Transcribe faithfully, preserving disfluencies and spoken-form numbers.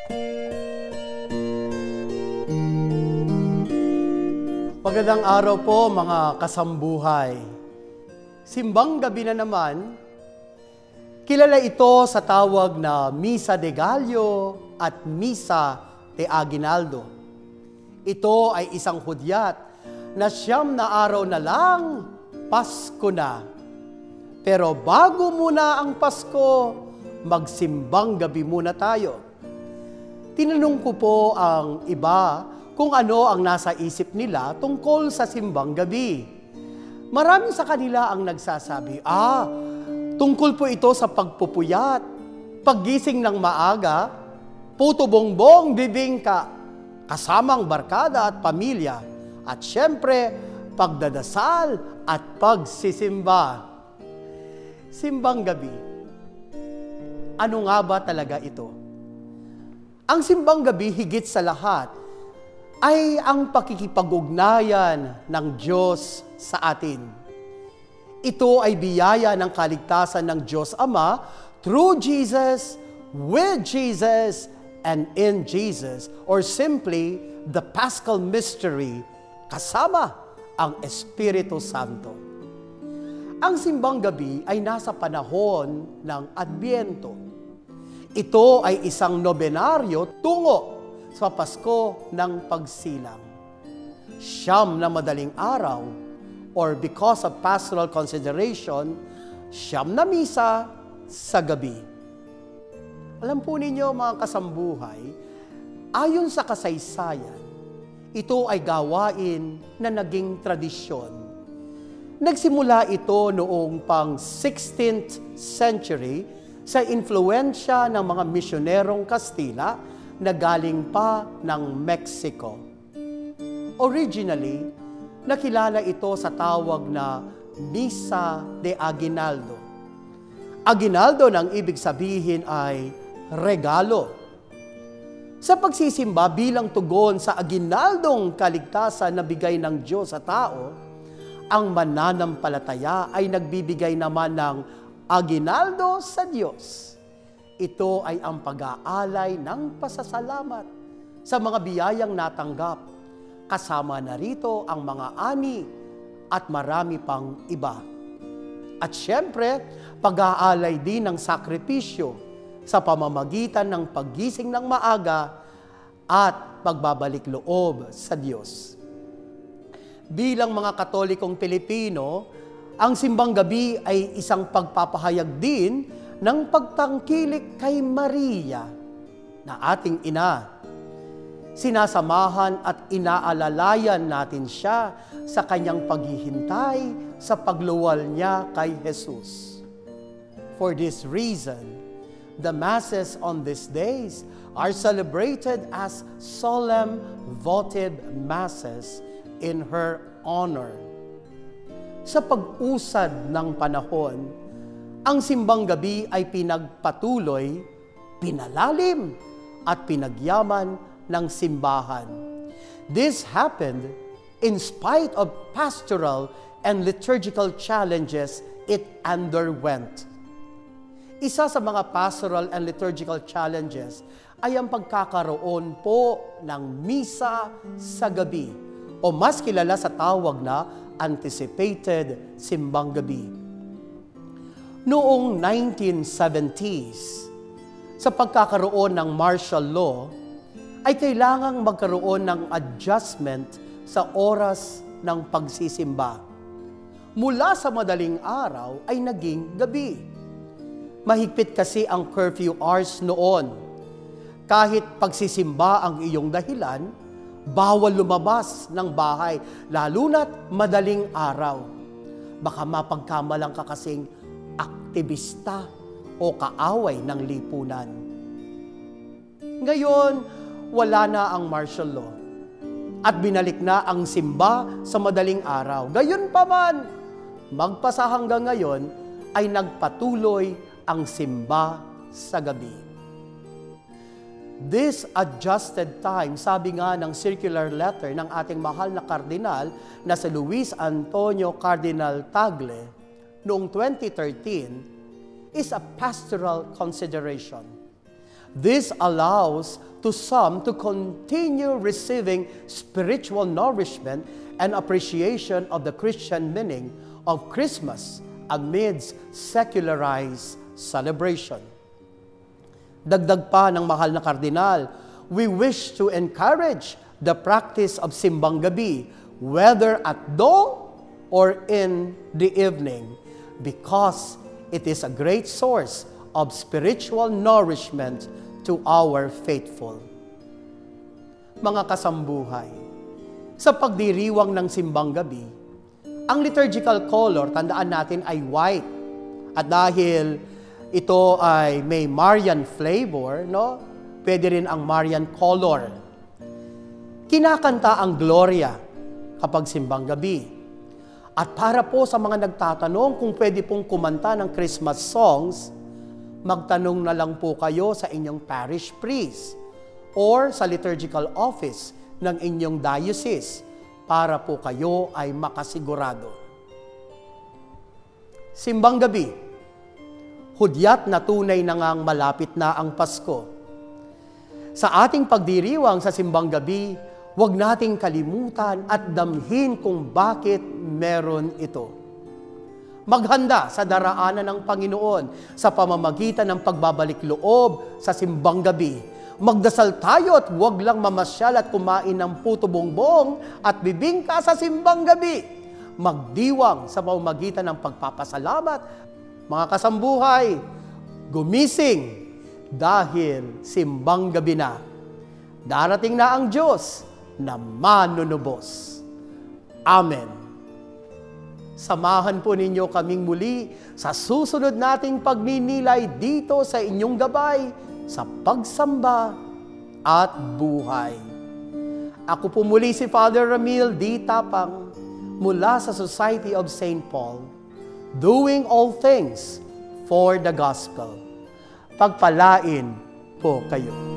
Magandang araw po mga kasambuhay. Simbang gabi na naman, kilala ito sa tawag na Misa de Gallo at Misa de Aguinaldo. Ito ay isang hudyat na siyam na araw na lang, Pasko na. Pero bago muna ang Pasko, magsimbang gabi muna tayo. Tinanong ko po ang iba kung ano ang nasa isip nila tungkol sa simbang gabi. Marami sa kanila ang nagsasabi, ah, tungkol po ito sa pagpupuyat, paggising ng maaga, puto bongbong bibingka, kasamang barkada at pamilya, at syempre, pagdadasal at pagsisimba. Simbang gabi. Ano nga ba talaga ito? Ang simbang gabi higit sa lahat ay ang pakikipag-ugnayan ng Diyos sa atin. Ito ay biyaya ng kaligtasan ng Diyos Ama through Jesus, with Jesus, and in Jesus, or simply, the Paschal Mystery, kasama ang Espiritu Santo. Ang simbang gabi ay nasa panahon ng Adbyento. Ito ay isang nobenaryo tungo sa Pasko ng Pagsilang. Siyam na madaling araw, or because of pastoral consideration, siyam na misa sa gabi. Alam po ninyo mga kasambuhay, ayon sa kasaysayan, ito ay gawain na naging tradisyon. Nagsimula ito noong pang sixteenth century sa influensya ng mga misyonerong Kastila na galing pa ng Mexico. Originally, nakilala ito sa tawag na Misa de Aguinaldo. Aguinaldo nang ibig sabihin ay regalo. Sa pagsisimba bilang tugon sa aguinaldong kaligtasan na bigay ng Diyos sa tao, ang mananampalataya ay nagbibigay naman ng aguinaldo sa Diyos. Ito ay ang pag-aalay ng pasasalamat sa mga biyayang natanggap. Kasama na rito ang mga ani at marami pang iba. At syempre, pag-aalay din ng sakripisyo sa pamamagitan ng paggising ng maaga at pagbabalik loob sa Diyos. Bilang mga Katolikong Pilipino, ang simbang gabi ay isang pagpapahayag din ng pagtangkilik kay Maria na ating ina. Sinasamahan at inaalalayan natin siya sa kanyang paghihintay sa pagluwal niya kay Jesus. For this reason, the Masses on these days are celebrated as solemn votive Masses in her honor. Sa pag-usad ng panahon, ang simbang gabi ay pinagpatuloy, pinalalim, at pinagyaman ng simbahan. This happened in spite of pastoral and liturgical challenges it underwent. Isa sa mga pastoral and liturgical challenges ay ang pagkakaroon po ng misa sa gabi, o mas kilala sa tawag na anticipated simbang gabi. Noong nineteen seventies, sa pagkakaroon ng martial law, ay kailangang magkaroon ng adjustment sa oras ng pagsisimba. Mula sa madaling araw ay naging gabi. Mahigpit kasi ang curfew hours noon. Kahit pagsisimba ang iyong dahilan, bawal lumabas ng bahay, lalo na't madaling araw. Baka mapagkamalang ka kasing aktivista o kaaway ng lipunan. Ngayon, wala na ang martial law at binalik na ang simba sa madaling araw. Gayon pa man, magpasa hanggang ngayon ay nagpatuloy ang simba sa gabi. This adjusted time, sabi nga ng circular letter ng ating mahal na kardinal na si Luis Antonio Cardinal Tagle, noong twenty thirteen, is a pastoral consideration. This allows to some to continue receiving spiritual nourishment and appreciation of the Christian meaning of Christmas amidst secularized celebration. Dagdag pa ng mahal na kardinal, we wish to encourage the practice of simbang gabi, whether at dawn or in the evening, because it is a great source of spiritual nourishment to our faithful. Mga kasambuhay, sa pagdiriwang ng simbang gabi, ang liturgical color, tandaan natin, ay white. At dahil ito ay may Marian flavor, no? Pwede rin ang Marian color. Kinakanta ang Gloria kapag simbang gabi. At para po sa mga nagtatanong kung pwede pong kumanta ng Christmas songs, magtanong na lang po kayo sa inyong parish priest or sa liturgical office ng inyong diocese para po kayo ay makasigurado. Simbang gabi, hudyat na tunay na ngang malapit na ang Pasko. Sa ating pagdiriwang sa simbang gabi, huwag nating kalimutan at damhin kung bakit meron ito. Maghanda sa daraanan ng Panginoon sa pamamagitan ng pagbabalik loob sa simbang gabi. Magdasal tayo at huwag lang mamasyal at kumain ng puto bongbong at bibingka sa simbang gabi. Magdiwang sa pamamagitan ng pagpapasalamat. Mga kasambuhay, gumising dahil simbang gabi na. Darating na ang Diyos na manunubos. Amen. Samahan po ninyo kaming muli sa susunod nating pagninilay dito sa inyong gabay sa pagsamba at buhay. Ako po muli si Father Ramil D. Tapang mula sa Society of Saint Paul, doing all things for the gospel. Pagpalain po kayo.